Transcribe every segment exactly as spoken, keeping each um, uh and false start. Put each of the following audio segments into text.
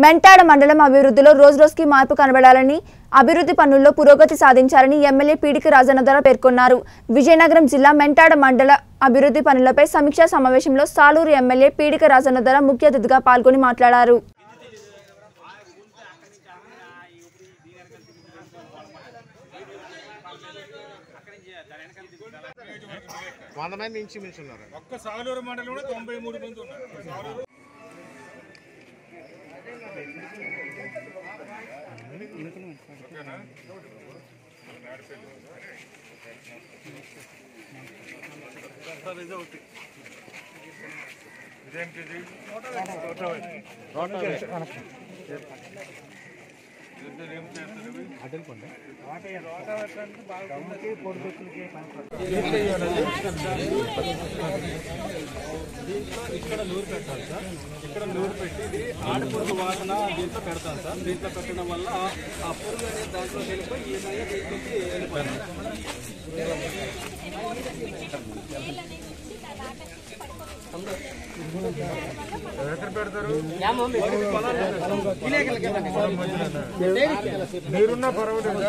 మెంటాడ మండలం అభివృద్ధిలో రోజురోజుకి మార్పు కనబడాలని అభివృద్ధి పనుల్లో పురోగతి సాధించాలని ఎమ్మెల్యే పీడికి రాజన్నధర పేర్కొన్నారు. విజయనగరం జిల్లా మెంటాడ మండల అభివృద్ధి పనులపై సమీక్షా సమావేశంలో సాలూరు ఎమ్మెల్యే పీడికి రాజన్నధర ముఖ్య అతిథిగా పాల్గొని మాట్లాడారు. వంద మంది నుంచి మించున్నారు. ఒక్క సాలూరు మండలంలో తొంభై మూడు మంది ఉన్నారు. ఇదేంటిది ఇక్కడ నూరు పెట్టాలి సార్. ఇక్కడ నూరు పెట్టి ఇది ఆడపురుగు వాసన దీంట్లో పెడతాం సార్. దీంట్లో పెట్టడం వల్ల ఆ పురుగు అనేది దాంట్లో వెళ్ళిపోయి ఈ నయ్య దీంట్లోకి వెళ్ళిపోయింది. ఎక్కడ పెడతారు? మీరున్న పర్వాలేదా?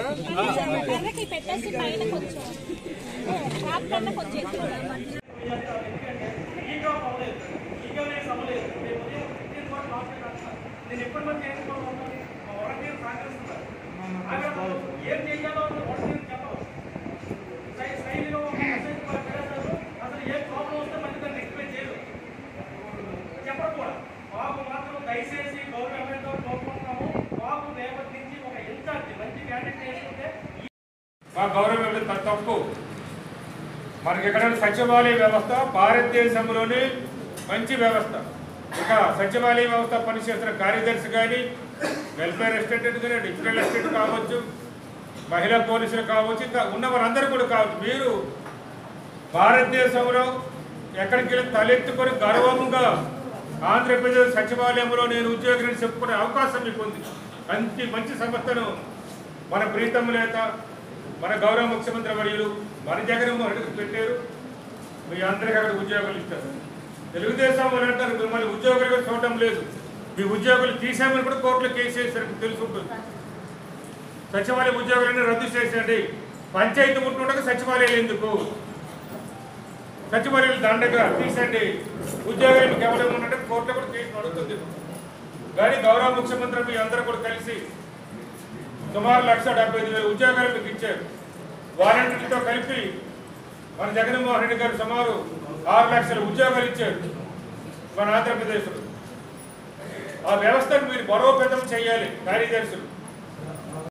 దయచేసి గవర్నమెంట్ కోరుకుంటున్నాము. బాబు రేపటి నుంచి ఒక ఇన్ఛార్జ్ మంచి క్యాండిడేట్ వేసుకుంటే మా గౌరవం తప్పు. మనకి ఎక్కడ సచివాలయ వ్యవస్థ భారతదేశంలోనే మంచి వ్యవస్థ. ఇక సచివాలయ వ్యవస్థ పనిచేస్తున్న కార్యదర్శి కానీ, వెల్ఫేర్ అసిస్టెంట్ కానీ, డిజిటల్ అసిస్టెంట్ కావచ్చు, మహిళా పోలీసులు కావచ్చు, ఇంకా ఉన్న వారందరూ కూడా కావచ్చు. మీరు భారతదేశంలో ఎక్కడికి వెళ్ళి తలెత్తుకొని గర్వంగా ఆంధ్రప్రదేశ్ సచివాలయంలో నేను ఉద్యోగిని చెప్పుకునే అవకాశం మీకు ఉంది. మంచి మంచి సంస్థను మన ప్రీతం నేత, మన గౌరవ ముఖ్యమంత్రి వర్యులు మన జగన్మోహన్ రెడ్డికి పెట్టారు. మీ అందరికీ అక్కడ ఉద్యోగాలు ఇస్తారు. తెలుగుదేశం వాళ్ళు అంటారు మిమ్మల్ని ఉద్యోగులుగా చూడటం లేదు, మీ ఉద్యోగులు తీసామని కూడా కోర్టులో కేసు చేశారు తెలుసుకుంటుంది. సచివాలయ ఉద్యోగులన్నీ రద్దు చేసేయండి. పంచాయతీ ఉంటుండగా సచివాలయాలు ఎందుకు? సచివాలయాలు దండగా తీసండి. ఉద్యోగాలు మీకు ఎవరైనా ఉన్నట్టు కోర్టులో కూడా కేసు నడుస్తుంది. కానీ గౌరవ ముఖ్యమంత్రి మీ అందరూ కూడా కలిసి సుమారు లక్ష డెబ్బై ఐదు వేల ఉద్యోగాలు మీకు ఇచ్చారు. వాలంటీర్లతో కలిపి మన జగన్మోహన్ రెడ్డి గారు సుమారు ఆరు లక్షల ఉద్యోగాలు ఇచ్చారు మన ఆంధ్రప్రదేశ్లో. ఆ వ్యవస్థను మీరు బలోపేతం చేయాలి కార్యదర్శులు.